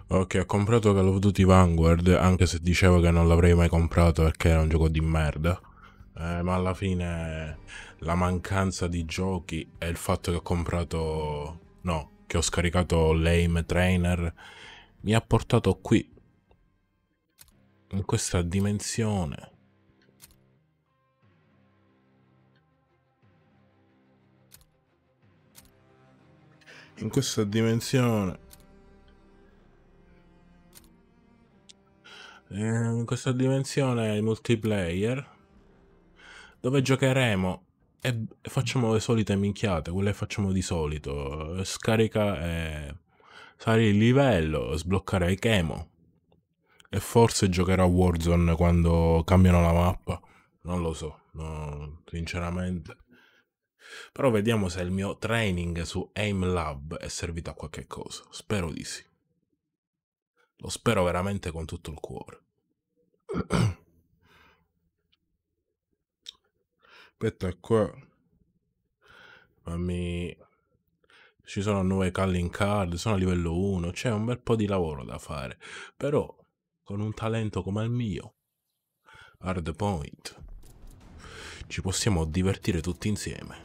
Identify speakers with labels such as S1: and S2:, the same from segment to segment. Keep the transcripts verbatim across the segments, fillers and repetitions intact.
S1: Ok, ho comprato Call of Duty Vanguard, anche se dicevo che non l'avrei mai comprato perché era un gioco di merda. Eh, ma alla fine la mancanza di giochi e il fatto che ho comprato... no, che ho scaricato l'Aim Trainer mi ha portato qui, in questa dimensione. In questa dimensione. Eh, in questa dimensione il multiplayer, dove giocheremo e facciamo le solite minchiate, quelle che facciamo di solito. Scarica e salire il livello, sbloccare i chemo. E forse giocherò a Warzone quando cambiano la mappa. Non lo so, no, sinceramente. Però vediamo se il mio training su Aim Lab è servito a qualche cosa. Spero di sì. Lo spero veramente con tutto il cuore. Aspetta qua. Fammi... Ci sono nuove calling card, sono a livello uno, c'è un bel po' di lavoro da fare. Però, con un talento come il mio, Hardpoint, ci possiamo divertire tutti insieme.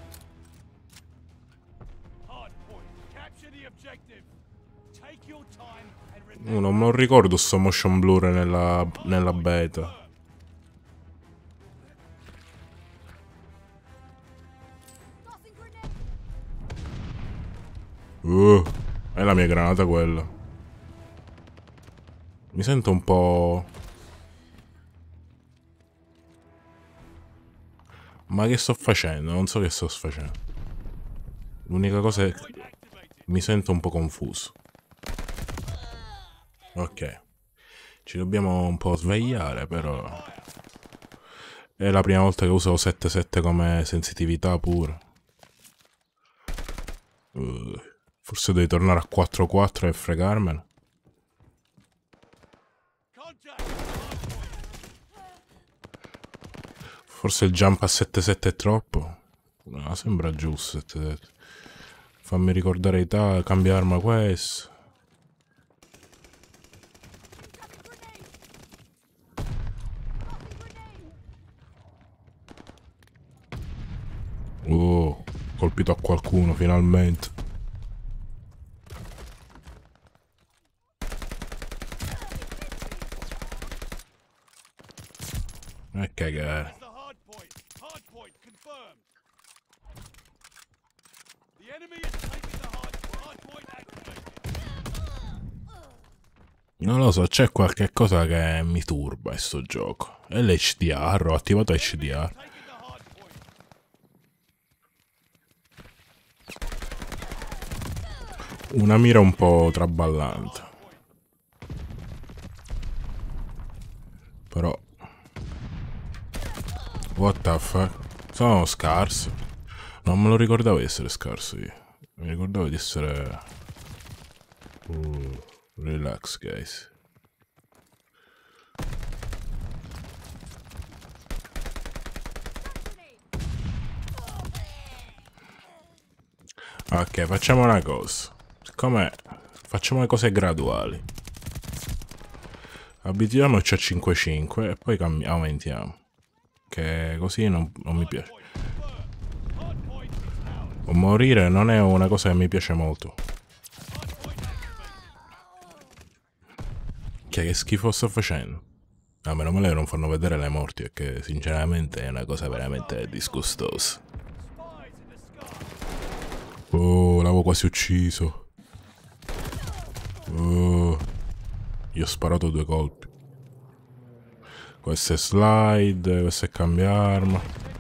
S1: Uh, non me lo ricordo sto motion blur nella, nella beta. Uh, è la mia granata quella. Mi sento un po'... Ma che sto facendo? Non so che sto facendo. L'unica cosa è che mi sento un po' confuso. Ok. Ci dobbiamo un po' svegliare, però... È la prima volta che uso sette sette come sensitività pure. Uh, forse devi tornare a quattro quattro e fregarmene. Forse il jump a sette sette è troppo. No, sembra giusto sette sette. Fammi ricordare età, cambia arma questo. Oh, colpito a qualcuno finalmente. E cagare. Non lo so, c'è qualche cosa che mi turba in sto gioco. È l'H D R, ho attivato H D R. Una mira un po' traballante. Però... What the fuck? Sono scarso. Non me lo ricordavo di essere scarso io. Mi ricordavo di essere... Uh, relax, guys. Ok, facciamo una cosa. Siccome facciamo le cose graduali. Abituiamoci a cinque cinque e poi aumentiamo. Che così non, non mi piace. O morire non è una cosa che mi piace molto. Che, che schifo sto facendo? A meno male che non fanno vedere le morti, perché sinceramente è una cosa veramente disgustosa. Oh, l'avevo quasi ucciso. Oh, gli ho sparato due colpi. Questo è slide, questo è cambia arma.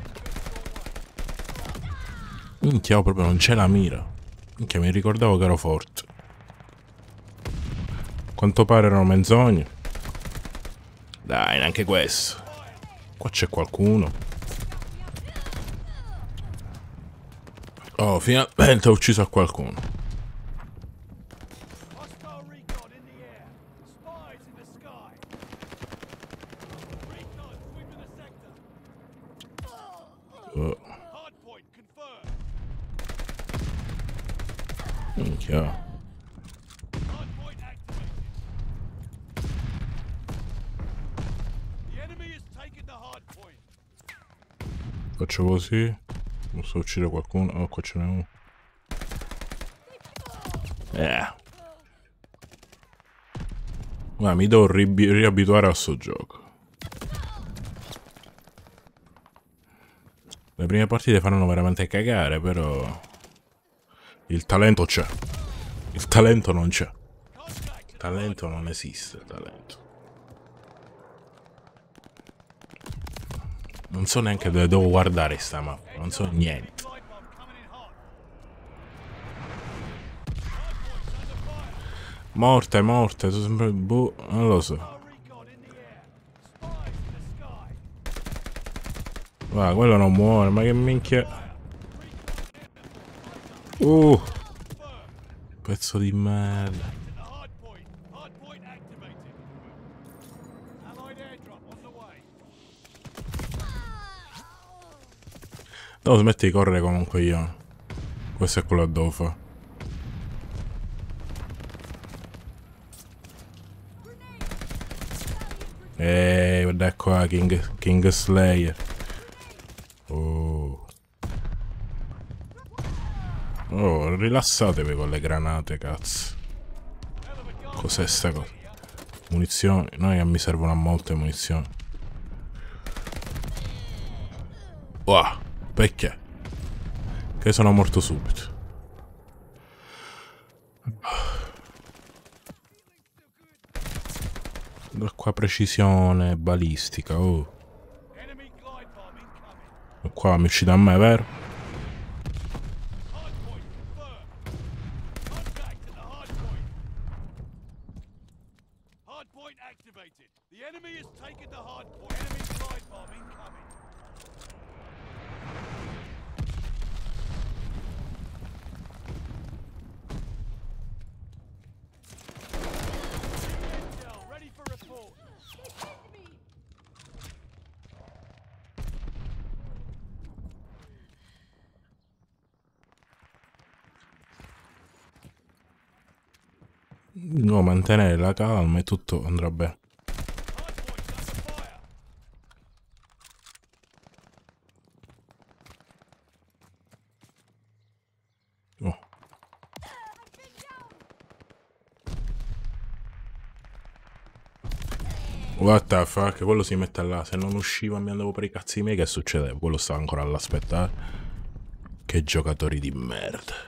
S1: Minchia, proprio non c'è la mira. Minchia, mi ricordavo che ero forte. Quanto pare erano menzogne. Dai, neanche questo. Qua c'è qualcuno. Oh, finalmente ho ucciso a qualcuno. Oh. Minchia. Faccio così. Posso uccidere qualcuno? Oh, qua ce n'è uno. Eh. Ma mi devo ri riabituare a sto gioco. Le prime partite fanno veramente cagare, però il talento c'è. Il talento non c'è. Il talento non esiste, il talento. Non so neanche dove devo guardare sta mappa, non so niente. Morte, morte, sono sempre... boh, non lo so. Guarda, quello non muore, ma che minchia... Uh! Pezzo di merda. No, smetti di correre comunque io. Questo è quello che devo fare. Eeeh, guarda qua, King, King Slayer. Oh. Oh, rilassatevi con le granate, cazzo. Cos'è sta cosa? Munizioni. Noi che mi servono a molte munizioni. Wow, perché? Che sono morto subito. Da qua precisione balistica, oh. E qua mi uccide a me, vero? No, mantenere la calma e tutto andrà bene. Oh. What the fuck, quello si mette là. Se non uscivo e mi andavo per i cazzi miei, che succedeva? Quello stava ancora all'aspettare. Che giocatori di merda.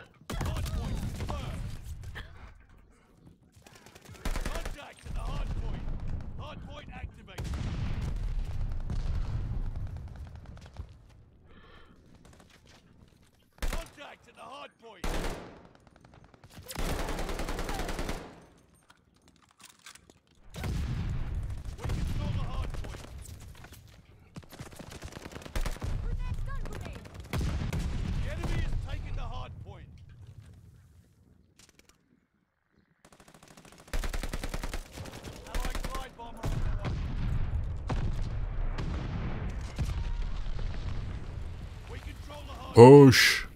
S1: Push.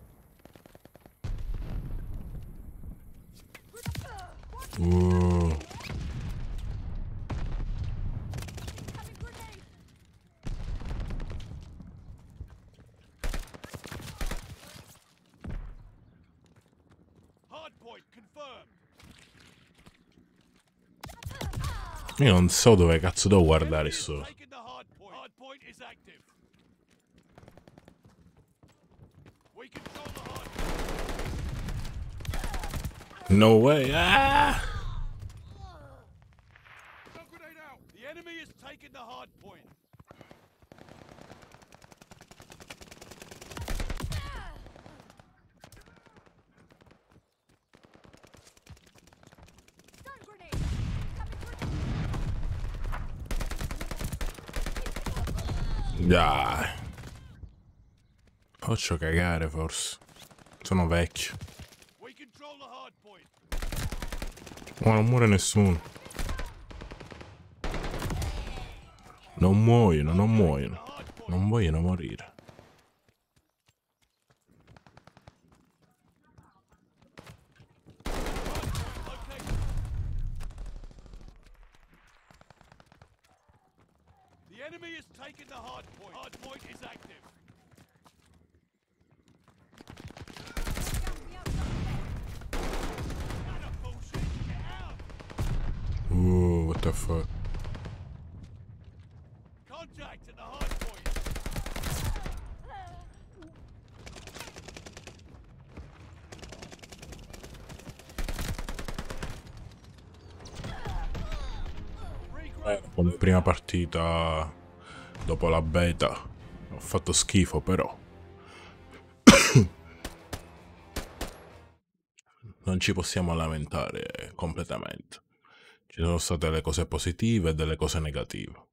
S1: Uh. Io non so dove cazzo devo guardare sto. No way. Ah! The enemy has taken the hard point. Dai. Faccio cagare forse. Sono vecchio. Ma non muore nessuno. Non muoiono, non muoiono. Non vogliono morire. The enemy is taking the hard point. Hard point is active. niente a fare. Eh, come prima partita dopo la beta ho fatto schifo, però non ci possiamo lamentare completamente. Ci sono state delle cose positive e delle cose negative.